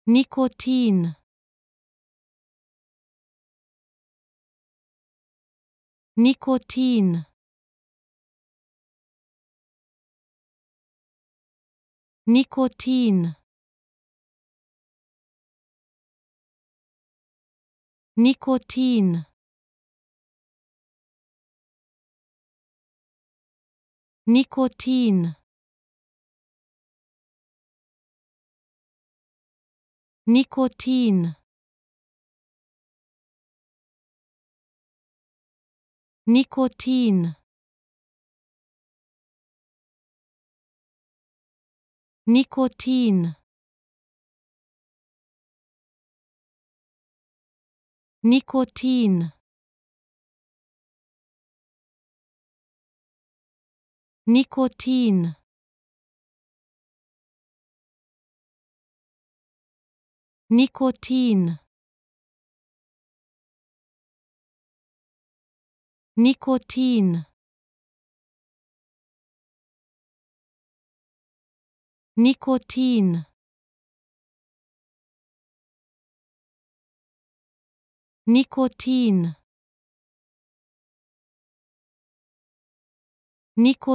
Nikotin, Nikotin, Nikotin, Nikotin, Nikotin, Nikotin, Nikotin, Nikotin, Nikotin, Nikotin, Nikotin, Nikotin, Nikotin, Nikotin, Nikotin.